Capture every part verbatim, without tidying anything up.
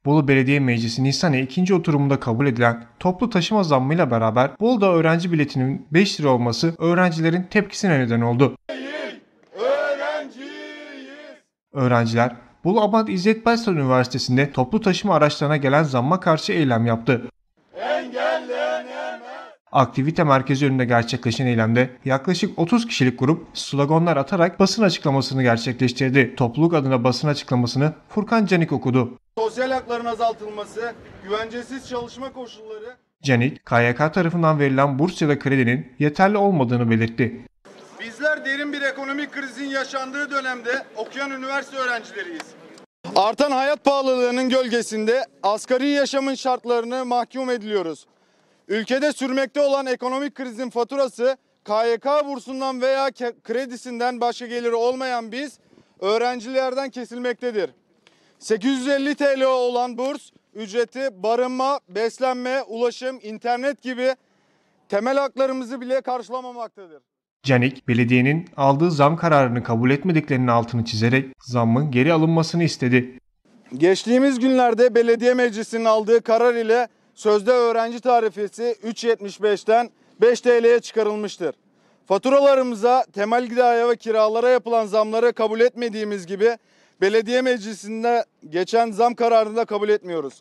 Bolu Belediye Meclisi Nisan ayı ikinci oturumunda kabul edilen toplu taşıma zammıyla beraber Bolu'da öğrenci biletinin beş lira olması öğrencilerin tepkisine neden oldu. Öğrenciler Bolu Abant İzzet Baysal Üniversitesi'nde toplu taşıma araçlarına gelen zamma karşı eylem yaptı. Aktivite merkezi önünde gerçekleşen eylemde yaklaşık otuz kişilik grup sloganlar atarak basın açıklamasını gerçekleştirdi. Topluluk adına basın açıklamasını Furkan Canik okudu. Sosyal hakların azaltılması, güvencesiz çalışma koşulları... Canik, K Y K tarafından verilen burs ya da kredinin yeterli olmadığını belirtti. Bizler derin bir ekonomik krizin yaşandığı dönemde okuyan üniversite öğrencileriyiz. Artan hayat pahalılığının gölgesinde asgari yaşamın şartlarını mahkum ediliyoruz. Ülkede sürmekte olan ekonomik krizin faturası K Y K bursundan veya kredisinden başka geliri olmayan biz öğrencilerden kesilmektedir. sekiz yüz elli TL olan burs ücreti barınma, beslenme, ulaşım, internet gibi temel haklarımızı bile karşılamamaktadır. Canik, belediyenin aldığı zam kararını kabul etmediklerinin altını çizerek zammın geri alınmasını istedi. Geçtiğimiz günlerde belediye meclisinin aldığı karar ile sözde öğrenci tarifesi üç yetmiş beşten beş TL'ye çıkarılmıştır. Faturalarımıza, temel gıdaya ve kiralara yapılan zamları kabul etmediğimiz gibi belediye meclisinde geçen zam kararını da kabul etmiyoruz.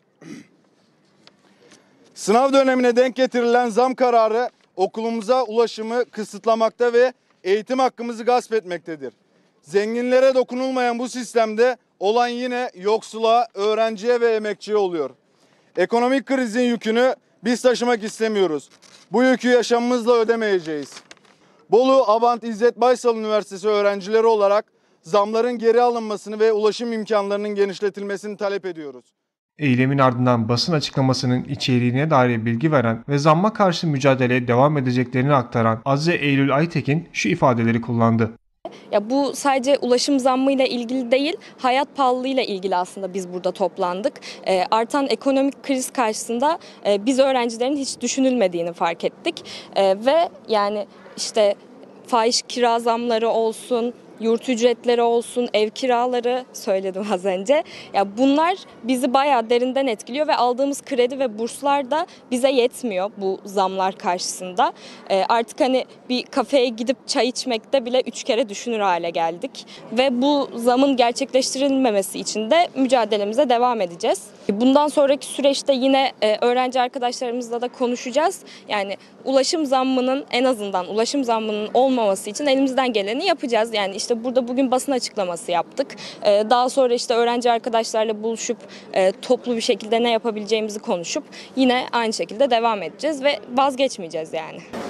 Sınav dönemine denk getirilen zam kararı okulumuza ulaşımı kısıtlamakta ve eğitim hakkımızı gasp etmektedir. Zenginlere dokunulmayan bu sistemde olan yine yoksula, öğrenciye ve emekçiye oluyor. Ekonomik krizin yükünü biz taşımak istemiyoruz. Bu yükü yaşamımızla ödemeyeceğiz. Bolu Abant İzzet Baysal Üniversitesi öğrencileri olarak zamların geri alınmasını ve ulaşım imkanlarının genişletilmesini talep ediyoruz. Eylemin ardından basın açıklamasının içeriğine dair bilgi veren ve zamma karşı mücadeleye devam edeceklerini aktaran Azize Eylül Aytekin şu ifadeleri kullandı. Ya bu sadece ulaşım zammıyla ilgili değil, hayat pahalılığıyla ilgili aslında biz burada toplandık. E, artan ekonomik kriz karşısında e, biz öğrencilerin hiç düşünülmediğini fark ettik. E, ve yani işte fahiş kira zamları olsun, yurt ücretleri olsun, ev kiraları söyledim az önce. Ya bunlar bizi bayağı derinden etkiliyor ve aldığımız kredi ve burslar da bize yetmiyor bu zamlar karşısında. E, artık hani bir kafeye gidip çay içmekte bile üç kere düşünür hale geldik. Ve bu zamın gerçekleştirilmemesi için de mücadelemize devam edeceğiz. Bundan sonraki süreçte yine e, öğrenci arkadaşlarımızla da konuşacağız. Yani ulaşım zammının en azından ulaşım zammının olmaması için elimizden geleni yapacağız. Yani işte burada bugün basın açıklaması yaptık. E, daha sonra işte öğrenci arkadaşlarla buluşup e, toplu bir şekilde ne yapabileceğimizi konuşup yine aynı şekilde devam edeceğiz ve vazgeçmeyeceğiz yani.